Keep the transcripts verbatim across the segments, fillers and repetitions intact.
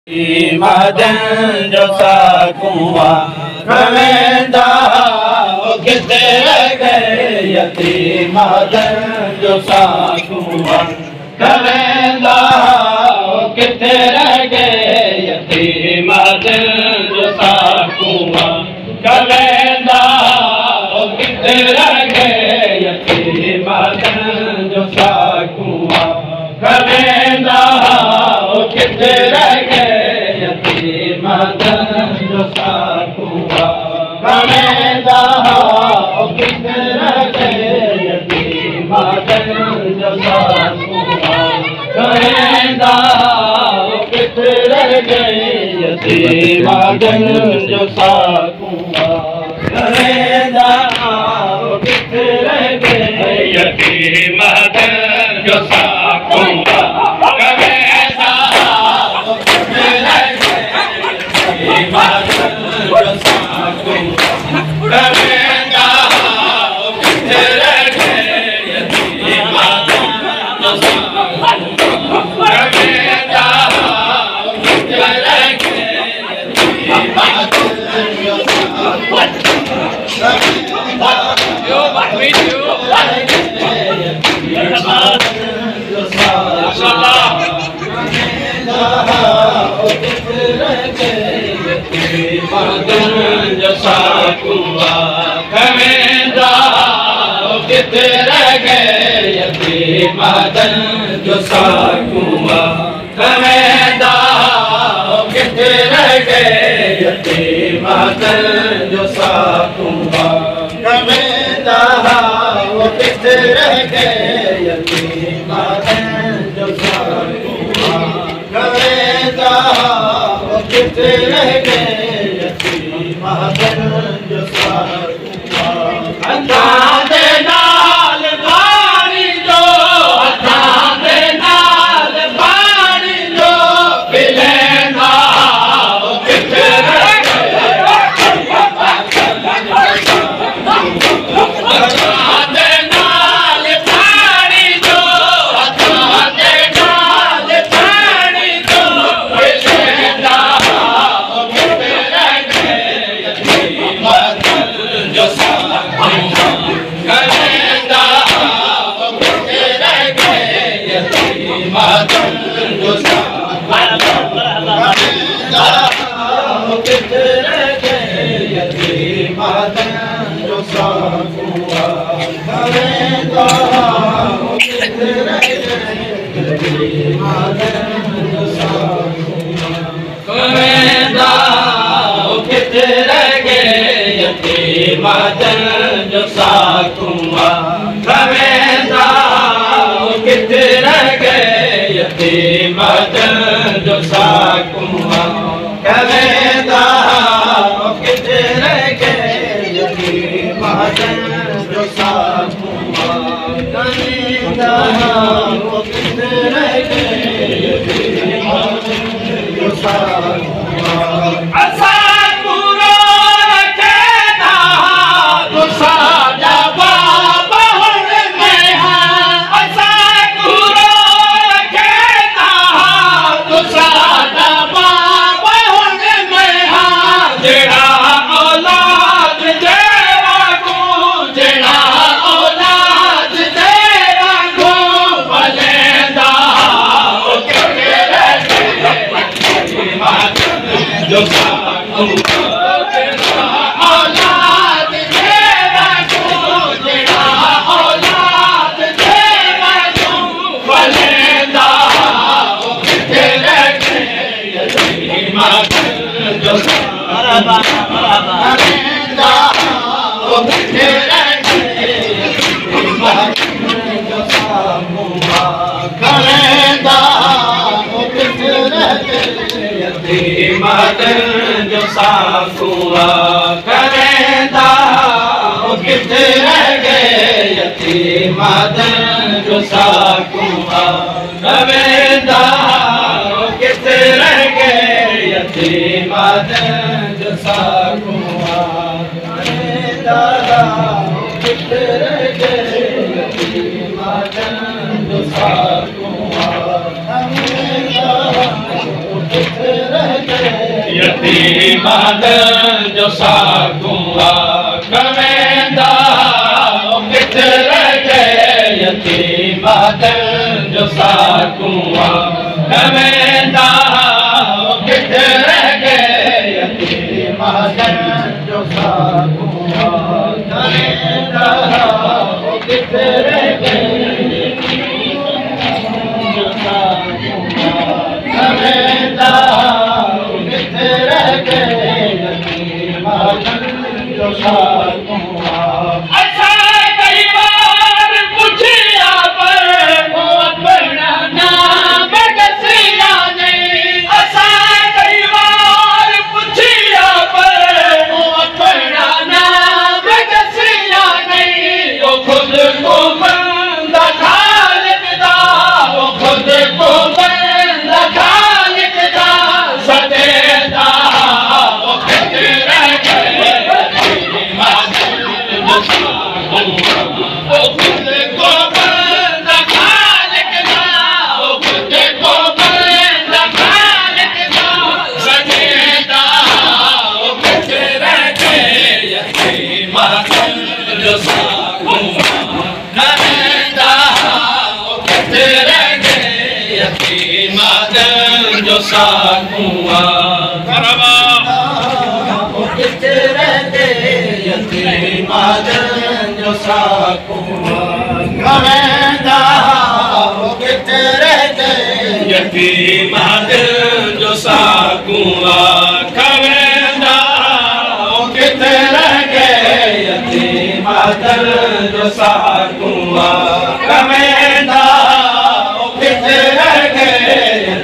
मदन जो साकुआ कवेंदा किथे रह गए यतीम मदन जो साकुआ कवेंदा किथे रह गए यतीम मदन जो साकुआ कवेंदा किथे रह गए यतीम मदन जो साकुआ कवेंदा किथे रह गए यतीम मदन जो साकुआ कवेंदा किथे रह गए यतीम मदन जो साकुआ कवेंदा किथे रह गए यतीम मदन जो साकुआ कवेंदा किथे रह गए यतीम मदन जो साकुआ मदन जो साकुआ कवेंदा किथे रह गए यतीम मदन जो साकुआ कवेंदा किथे रह गए यतीम मदन जो साकुआ कवेंदा किथे रह गए यतीम मदन जो साकुआ कवेंदा किथे रह गए यतीम मदन जो साकुआ अल्लाह दे नाल बाणी जो अल्लाह दे नाल बाणी जो बिलेंदा किथे रह गए अल्लाह दे नाल बाणी जो अल्लाह दे नाल बाणी जो बिलेंदा जो साकुआ कवेंदा किथे रह गए यतीम मदन जो साकुआ कवेंदा किथे रह गए यतीम मदन जो साकुआ कवेंदा किथे रह गए यतीम मदन जो साकुआ कवेंदा किथे रह गए यतीम मदन जो साकुआ कवेंदा किथे रह गए यतीम मदन जो साकुआ कवेंदा किथे रह गए यतीम मदन जो साकुआ कवेंदा किथे रह गए यतीम मदन जो साकुआ जो साकुआ औलाद तेरा तू तेरा औलाद तेरा तू बलेंदा किथे रह गए यतीम मदन जो साकुआ कवेंदा किथे रह गए यतीम मदन जो साकुआ कवेंदा किथे रह गए यतीम मदन जो साकुआ कवेंदा किथे रह गए यतीम मदन जो साकुआ कवेंदा किथे रह गए यतीम मदन जो साकुआ कवेंदा किथे रह गए यतीम मदन जो साकुआ कवेंदा किथे यतीमन जो साकुआ कवेंदा किथे रह गए यतीमन जो साकुआ कवेंदा किथे रह गए यतीमन जो साकुआ कवेंदा किथे रह गए जो साकुआ कवेंदा अच्छा कई बार पूछिया पर वो अपना नाम दसिया नहीं अच्छा कई बार पूछिया पर वो अपना नाम दसिया नहीं वो खुद को बंदा खालिक दा वो खुद को बंदा खालिक दा सदेदा जो साकुआ करवा किथे रह गए यतीमन जो साकुआ कवेंदा किथे रह गए यतीमन जो साकुआ कवेंदा किथे रह गए यतीमन जो साकुआ कवेंदा किथे रह गए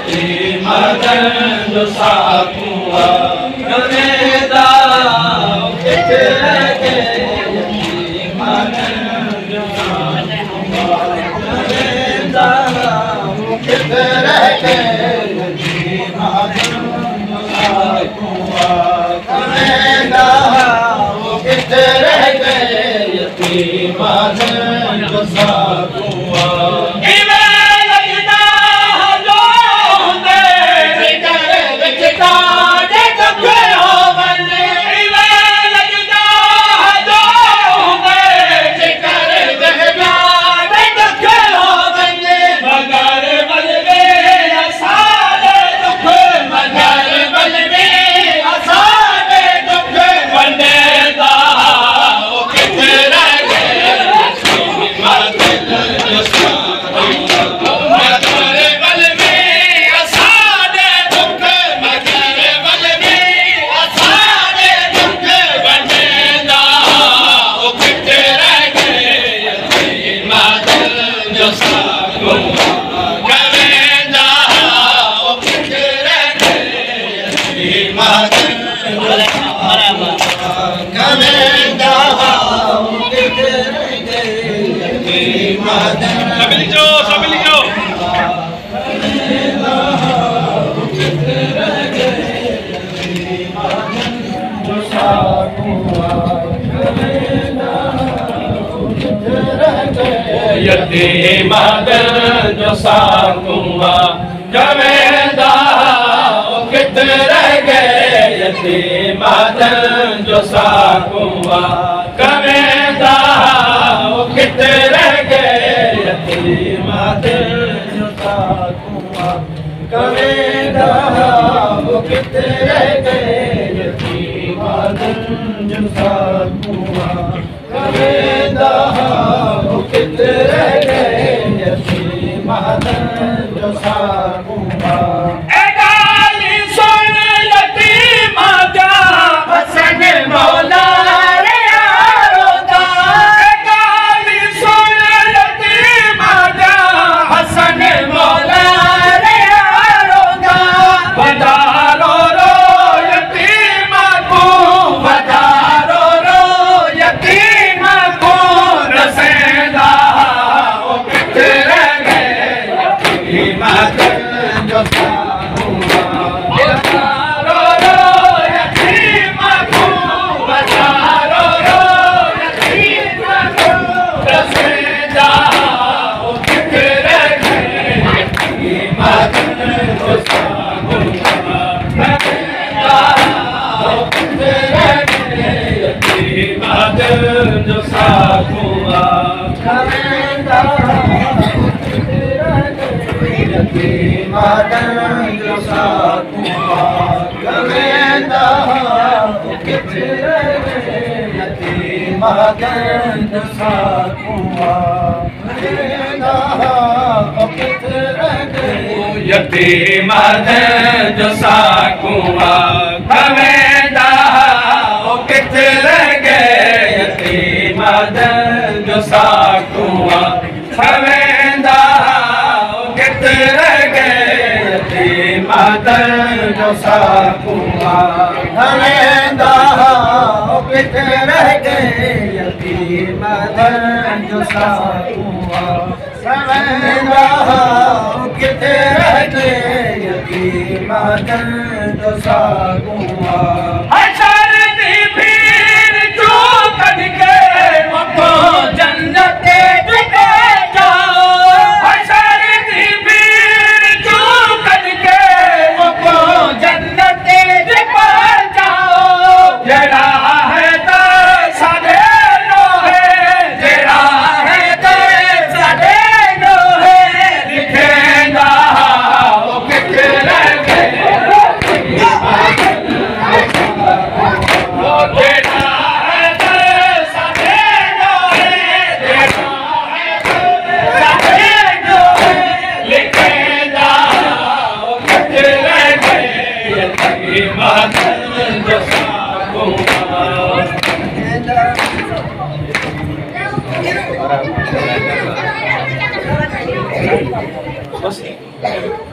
जो साकुआ कवेंदा किथे रह गए यतीमन जो साकुआ कवेंदा किथे रह गए यतीमन जो साकुआ कवेंदा किथे रह गए यतीमन जो साकुआ यतीमन जो साकुआ कवेंदा किथे रह गए यतीमन जो साकुआ कवेंदा किथे रह गए यतीमन जो साकुआ कवेंदा किथे रह गए यतीमन जो साकुआ कवेंदा किथे रह गए यतीमन जो साकुआ मौला रे रोदा गाली सुन यतीम जा हसन मौला रे रोदा बदारो रो यतीम को बदारो रो यतीम को रसेदा ओ जो साकुआ कवेंदा किथे यतीम जो साकुआ कवेंदा किथे यतीम जो साकुआ कवेंदा किथे यतीम जो साकुआ कवेंदा मादर जो साकुआ हवेंदा किथे रह गए यतीम जो साकुआ हवेंदा किथे रह गए यतीम जो साकुआ हशर दी भीड़ जो कद के मको जन्नत दिखे जाओ हशर दी भीड़ जो कद के मको जन्नत दिखे जाओ जड़ा है तो साडे नो है जड़ा है तो साडे नो है लिखेंदा ओ किथे रह गए ओ जड़ा है तो साडे नो है जड़ा है तो साडे नो है लिखेंदा ओ किथे रह गए यतीम जो साकुआ